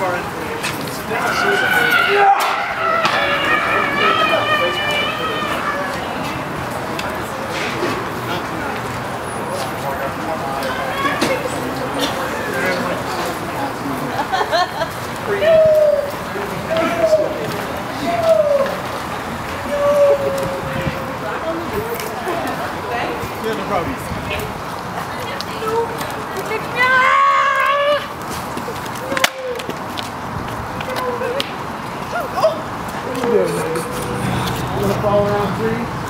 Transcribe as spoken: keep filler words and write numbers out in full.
our information. Yeah, no problem. What are you doing, baby? You wanna follow around three?